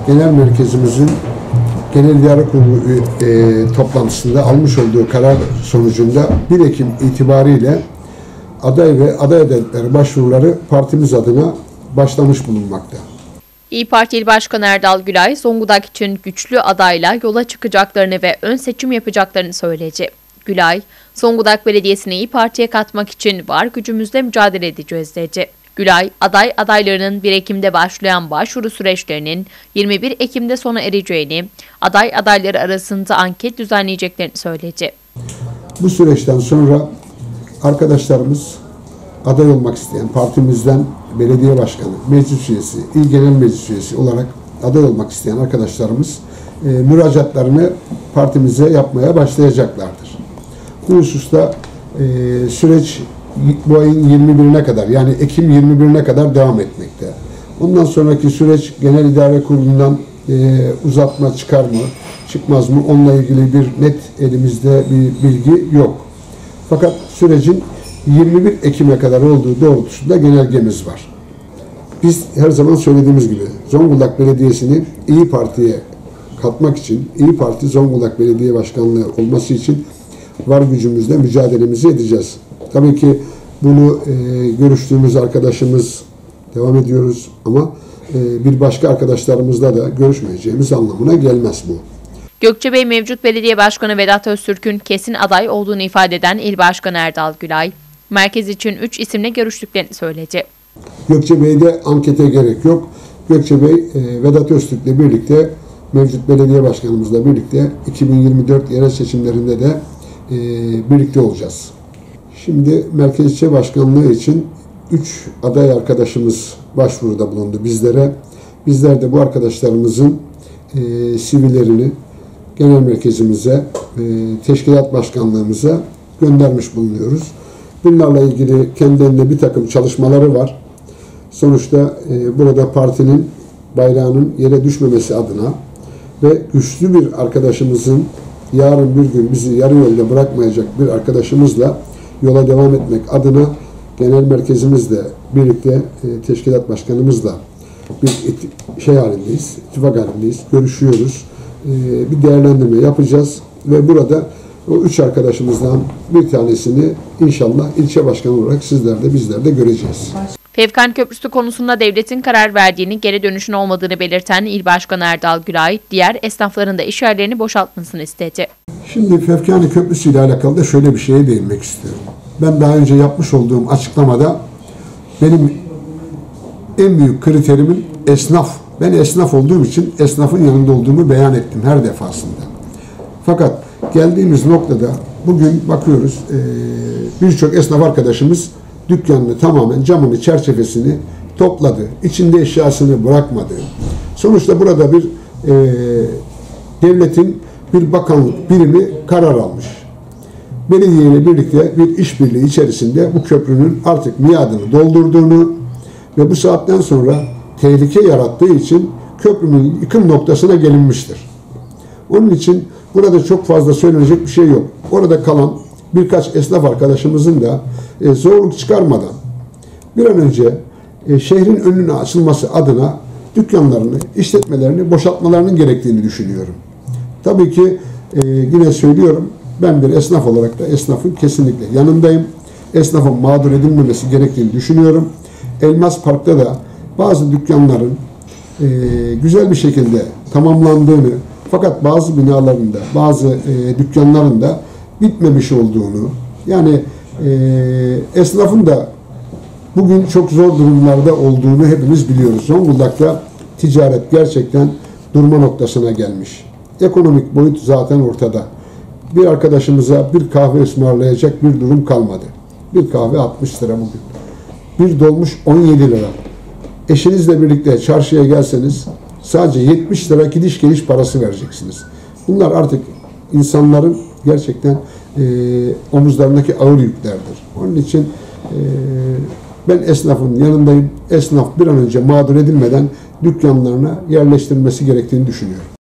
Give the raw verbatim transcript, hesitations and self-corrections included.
genel merkezimizin Genel İdare Kurulu e, toplantısında almış olduğu karar sonucunda bir Ekim itibariyle aday ve aday adaylıkları başvuruları partimiz adına başlamış bulunmakta. İYİ Parti İl Başkanı Erdal Gülay, Zonguldak için güçlü adayla yola çıkacaklarını ve ön seçim yapacaklarını söyledi. Gülay, Zonguldak Belediyesi'ni İYİ Parti'ye katmak için var gücümüzle mücadele edeceğiz dedi. Gülay, aday adaylarının bir Ekim'de başlayan başvuru süreçlerinin yirmi bir Ekim'de sona ereceğini, aday adayları arasında anket düzenleyeceklerini söyledi. Bu süreçten sonra arkadaşlarımız aday olmak isteyen, partimizden belediye başkanı, meclis üyesi, il genel meclis üyesi olarak aday olmak isteyen arkadaşlarımız e, müracaatlarını partimize yapmaya başlayacaklardır. Bu hususta e, süreç bu ayın yirmi birine kadar, yani Ekim yirmi birine kadar devam etmekte. Ondan sonraki süreç Genel İdare Kurulu'ndan e, uzatma çıkar mı, çıkmaz mı? Onunla ilgili bir net elimizde bir bilgi yok. Fakat sürecin yirmi bir Ekim'e kadar olduğu doğrultusunda genelgemiz var. Biz her zaman söylediğimiz gibi Zonguldak Belediyesi'ni İYİ Parti'ye katmak için, İYİ Parti Zonguldak Belediye Başkanlığı olması için var gücümüzle mücadelemizi edeceğiz. Tabii ki bunu e, görüştüğümüz arkadaşımız devam ediyoruz ama e, bir başka arkadaşlarımızla da görüşmeyeceğimiz anlamına gelmez bu. Gökçebey mevcut belediye başkanı Vedat Öztürk'ün kesin aday olduğunu ifade eden İl Başkanı Erdal Gülay, merkez için üç isimle görüştüklerini söyledi. Gökçebey'de ankete gerek yok. Gökçebey, e, Vedat Öztürk'le birlikte, mevcut belediye başkanımızla birlikte iki bin yirmi dört yerel seçimlerinde de e, birlikte olacağız. Şimdi Merkez İlçe Başkanlığı için üç aday arkadaşımız başvuruda bulundu bizlere. Bizler de bu arkadaşlarımızın e, C V'lerini genel merkezimize, e, teşkilat başkanlığımıza göndermiş bulunuyoruz. Bunlarla ilgili kendilerinde bir takım çalışmaları var. Sonuçta e, burada partinin bayrağının yere düşmemesi adına ve güçlü bir arkadaşımızın yarın bir gün bizi yarı yolda bırakmayacak bir arkadaşımızla yola devam etmek adına genel merkezimizle birlikte e, teşkilat başkanımızla bir şey halindeyiz, ittifak halindeyiz, görüşüyoruz. E, bir değerlendirme yapacağız ve burada o üç arkadaşımızdan bir tanesini inşallah ilçe başkanı olarak sizler de bizler de göreceğiz. Fevkan Köprüsü konusunda devletin karar verdiğini, geri dönüşün olmadığını belirten İl Başkanı Erdal Gülay, diğer esnafların da iş yerlerini boşaltmasını istedi. Şimdi Fevkani Köprüsü ile alakalı da şöyle bir şeye değinmek istiyorum. Ben daha önce yapmış olduğum açıklamada benim en büyük kriterimin esnaf. Ben esnaf olduğum için esnafın yanında olduğumu beyan ettim her defasında. Fakat geldiğimiz noktada bugün bakıyoruz birçok esnaf arkadaşımız dükkanını tamamen camını, çerçevesini topladı. İçinde eşyasını bırakmadı. Sonuçta burada bir e, devletin bir bakanlık birimi karar almış. Belediye ile birlikte bir işbirliği içerisinde bu köprünün artık miadını doldurduğunu ve bu saatten sonra tehlike yarattığı için köprünün yıkım noktasına gelinmiştir. Onun için burada çok fazla söylenecek bir şey yok. Orada kalan birkaç esnaf arkadaşımızın da e, zorluk çıkarmadan bir an önce e, şehrin önüne açılması adına dükkanlarını, işletmelerini boşaltmalarının gerektiğini düşünüyorum. Tabii ki e, yine söylüyorum, ben bir esnaf olarak da esnafın kesinlikle yanındayım. Esnafın mağdur edilmemesi gerektiğini düşünüyorum. Elmas Park'ta da bazı dükkanların e, güzel bir şekilde tamamlandığını, fakat bazı binalarında, bazı e, dükkanların da bitmemiş olduğunu, yani e, esnafın da bugün çok zor durumlarda olduğunu hepimiz biliyoruz. Zonguldak'ta ticaret gerçekten durma noktasına gelmiş. Ekonomik boyut zaten ortada. Bir arkadaşımıza bir kahve ısmarlayacak bir durum kalmadı. Bir kahve altmış lira bugün. Bir dolmuş on yedi lira. Eşinizle birlikte çarşıya gelseniz sadece yetmiş lira gidiş geliş parası vereceksiniz. Bunlar artık insanların gerçekten e, omuzlarındaki ağır yüklerdir. Onun için e, ben esnafın yanındayım. Esnaf bir an önce mağdur edilmeden dükkanlarına yerleştirilmesi gerektiğini düşünüyorum.